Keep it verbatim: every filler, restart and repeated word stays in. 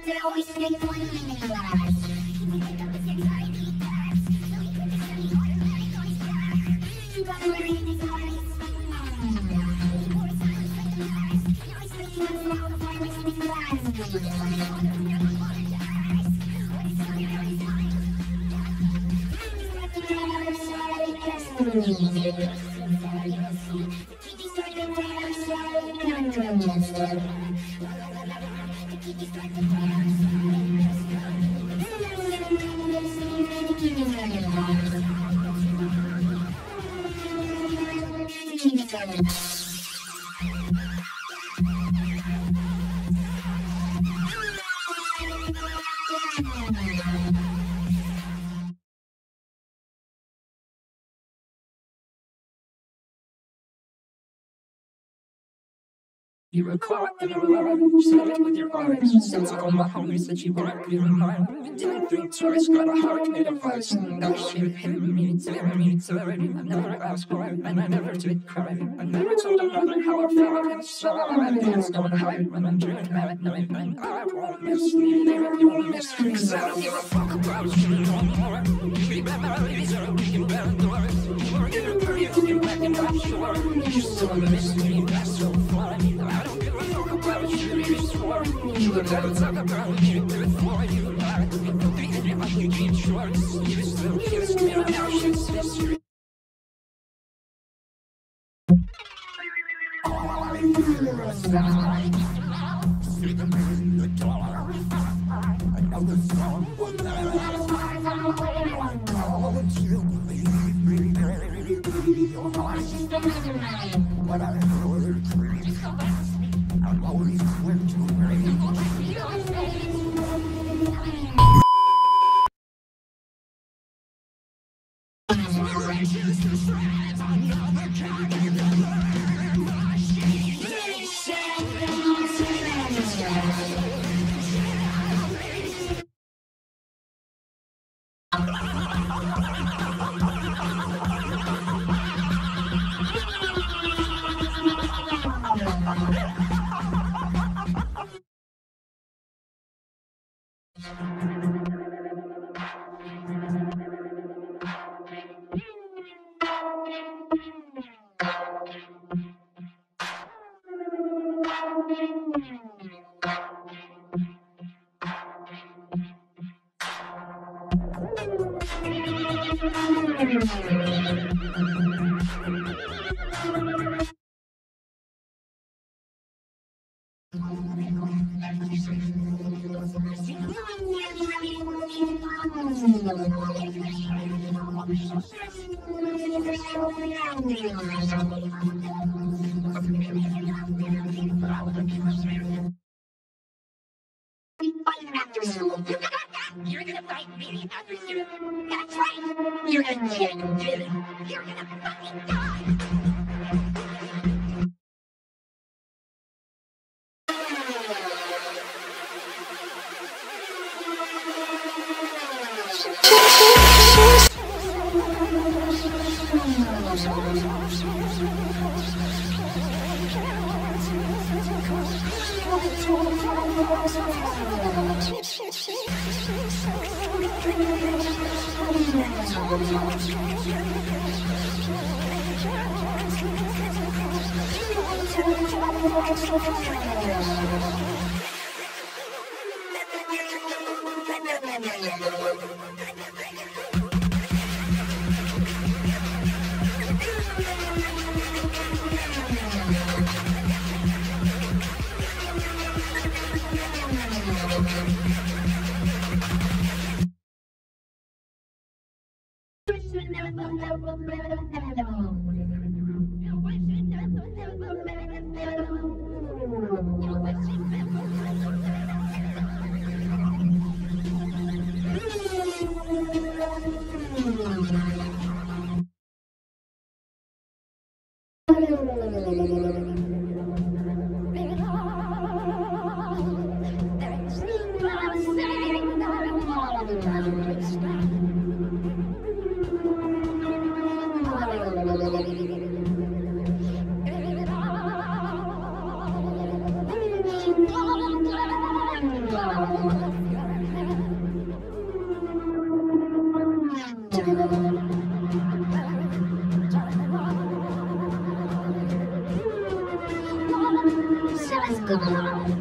You were caught in a lie, said it with your eyes. Since all my homies that you weren't even mine. Didn't think twice, got a heart made of ice. And that shit hit me, tearing me, tearing me. I never asked why, and I never did cry. I never told another how I felt inside. It's going to hide when I'm dreaming at night. And I won't miss me, they won't, you won't miss me. Cause I don't give a fuck about you no more. You be bad memories or we can bear doors. Or get a pretty looking back and I'm sure. You still miss me, that's so funny. I don't give a fuck about you, you swore. You would never talk about me before you lied. You put me in your ugly jean shorts. You still kiss me, and now shit's history. Sleeping in the dark. I know the song will never call you. Believe me, your heart is what I heard. I'm always going to rain. You're gonna fight me after soon. That's right. You're gonna kill me. You're gonna fucking die. Oh, Let's go.